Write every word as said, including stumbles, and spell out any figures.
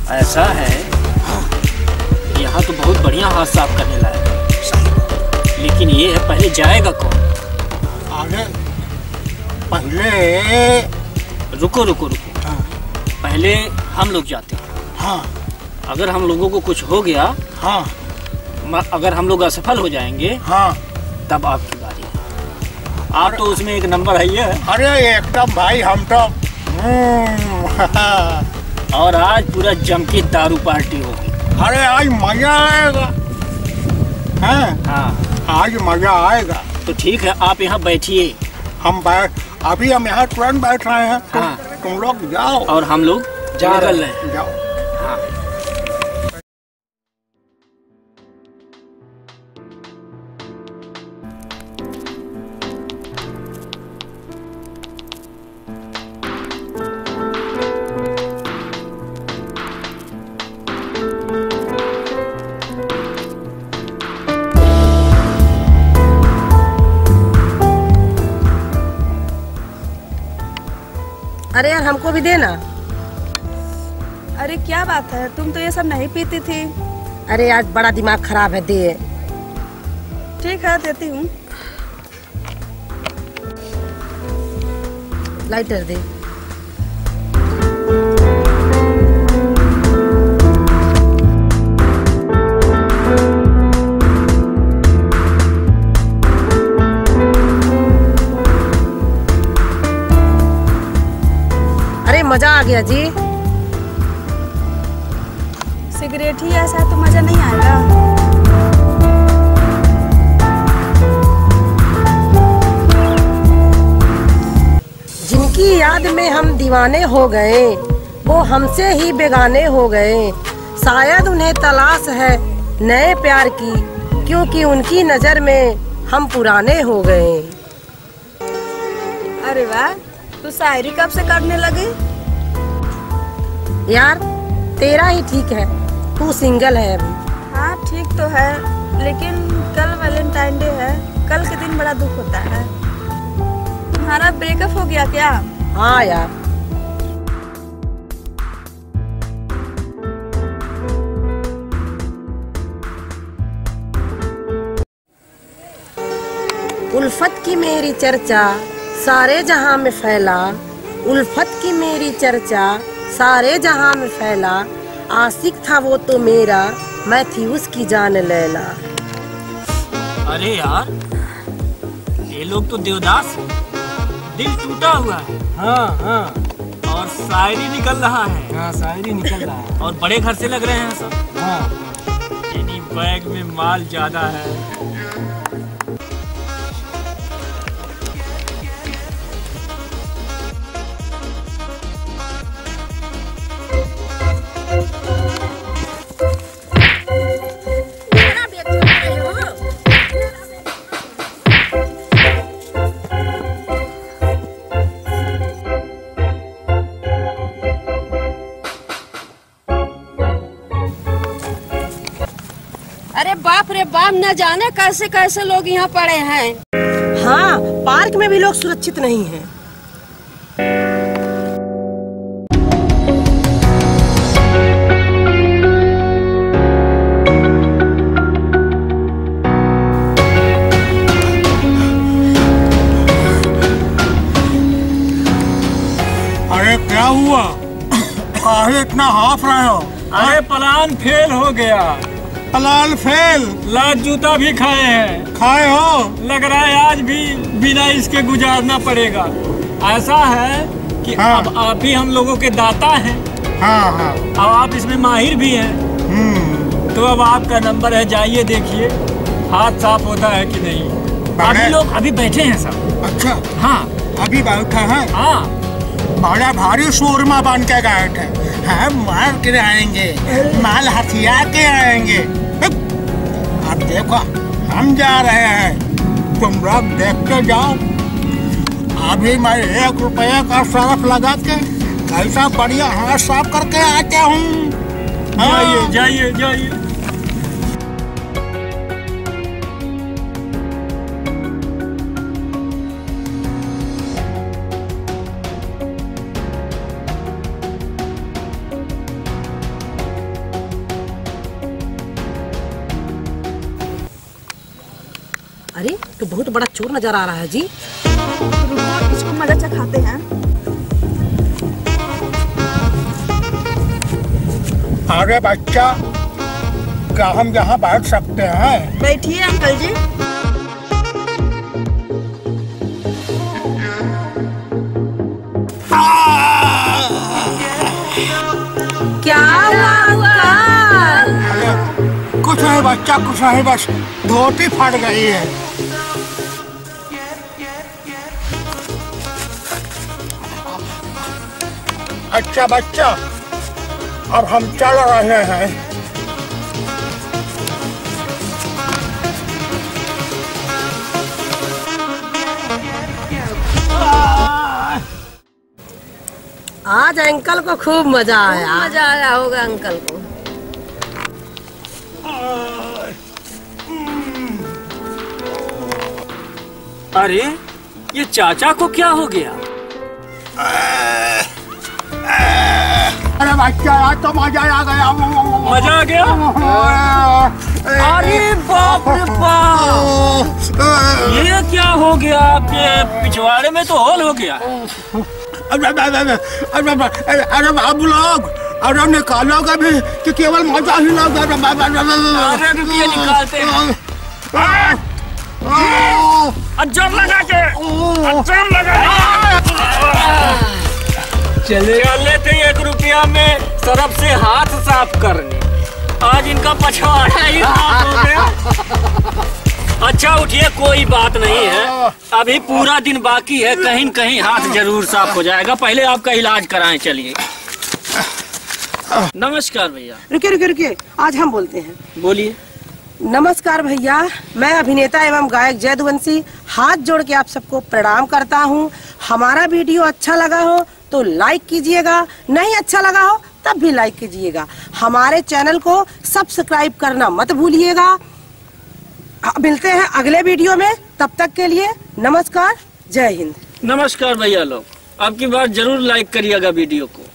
ऐसा है, यहाँ तो बहुत बढ़िया हाथ साफ करने लायक है, लेकिन ये है पहले जाएगा कौन? अरे पहले रुको रुको रुको हाँ। पहले हम लोग जाते हैं। हाँ। अगर हम लोगों को कुछ हो गया, हाँ। अगर हम लोग असफल हो जाएंगे, हाँ, तब आपकी बारी है। आप तो उसमें एक नंबर है ये। अरे एकदम भाई, हम तो और आज पूरा जम की दारू पार्टी होगी। अरे आज मजा आएगा। हाँ हाँ, आज मजा आएगा। तो ठीक है, आप यहाँ बैठिए। हम बैठ अभी हम यहाँ तुरंत बैठ रहे हैं। हाँ। तुम लोग जाओ और हम लोग जा रहे हैं। जाओ। हाँ। अरे यार हमको भी देना। अरे क्या बात है, तुम तो ये सब नहीं पीती थी। अरे आज बड़ा दिमाग खराब है, दे। ठीक है, देती हूँ। लाइटर दे। मजा आ गया जी। सिगरेट ही ऐसा है तो मजा नहीं आएगा। जिनकी याद में हम दीवाने हो गए, वो हमसे ही बेगाने हो गए। शायद उन्हें तलाश है नए प्यार की, क्योंकि उनकी नजर में हम पुराने हो गए। अरे वाह, तू शायरी कब से करने लगी? यार तेरा ही ठीक है, तू सिंगल है अभी। हाँ ठीक तो है, लेकिन कल वैलेंटाइन डे है। कल के दिन बड़ा दुख होता है। तुम्हारा ब्रेकअप हो गया क्या? हाँ यार। उल्फत की मेरी चर्चा सारे जहां में फैला, उल्फत की मेरी चर्चा सारे जहां में फैला। आशिक था वो तो मेरा, मैं थी उसकी जान लैला। अरे यार, ये लोग तो देवदास, दिल टूटा हुआ है। हाँ हाँ। और शायरी निकल रहा है। हाँ, शायरी निकल रहा है। और बड़े घर से लग रहे हैं सब। हाँ। यानी बैग में माल ज्यादा है। अरे बाप रे बाप, न जाने कैसे कैसे लोग यहाँ पड़े हैं। हाँ, पार्क में भी लोग सुरक्षित नहीं हैं। अरे क्या हुआ? काहे इतना हाफ रहे हो? अरे प्लान फेल हो गया। Plan fail? लात जूता भी खाए हैं। खाए हो? लग रहा है आज भी बिना इसके गुजारना पड़ेगा। ऐसा है कि हाँ। अब आप ही हम लोगों के दाता हैं। हाँ हाँ। अब आप इसमें माहिर भी हैं। हम्म। तो अब आपका नंबर है, जाइए देखिए हाथ साफ होता है कि नहीं। अभी लोग अभी बैठे हैं सब। अच्छा हाँ अभी बैठे हैं। हाँ, बड़ा भारी शोरमा बन के गए थे। हम मार के आएंगे, माल हथियार के आएंगे। अब देखो हम जा रहे हैं, तुम लोग देखते जाओ। अभी मैं एक रुपये का सरफ लगा के कैसा बढ़िया हाथ साफ करके आते हूँ। जाइए जाइए जाइए। तो बहुत बड़ा चोर नजर आ रहा है जी। रुको, इसको मजा चखाते हैं। अरे बच्चा, क्या हम यहाँ बैठ सकते हैं? बैठिए अंकल जी। क्या हुआ अंकल? कुछ नहीं बच्चा, कुछ नहीं, बस धोती फट गई है। अच्छा बच्चा, अब हम चल रहे हैं। आज अंकल को खूब मजा आया। मजा आया होगा अंकल को। अरे ये चाचा को क्या हो गया? अरे बच्चा, आज तो मजा आ गया। मजा आ गया? अरे बाप रे बाप, ये क्या हो गया? आपके पिछवाड़े में तो होल हो गया। अरे अरे अब लोग, अरे निकालोगे भी कि केवल मजा ही लोग? अरे रुकिए, निकालते हैं। अज्जर लगा के, अज्जर लगा के। चले चले थे एक रुपया में सरफ से हाथ साफ करने, आज इनका पछवाड़ा ही साफ हो गया। अच्छा उठिए, कोई बात नहीं है, अभी पूरा दिन बाकी है, कहीं न कहीं हाथ जरूर साफ हो जाएगा। पहले आपका इलाज कराएं, चलिए। नमस्कार भैया। रुकिए रुकिए रुकिए, आज हम बोलते हैं। बोलिए। नमस्कार भैया, मैं अभिनेता एवं गायक यादुवंशी हाथ जोड़ के आप सबको प्रणाम करता हूँ। हमारा वीडियो अच्छा लगा हो तो लाइक कीजिएगा, नहीं अच्छा लगा हो तब भी लाइक कीजिएगा। हमारे चैनल को सब्सक्राइब करना मत भूलिएगा। मिलते हैं अगले वीडियो में, तब तक के लिए नमस्कार, जय हिंद। नमस्कार भैया लोग, अब की बार जरूर लाइक करिएगा वीडियो को।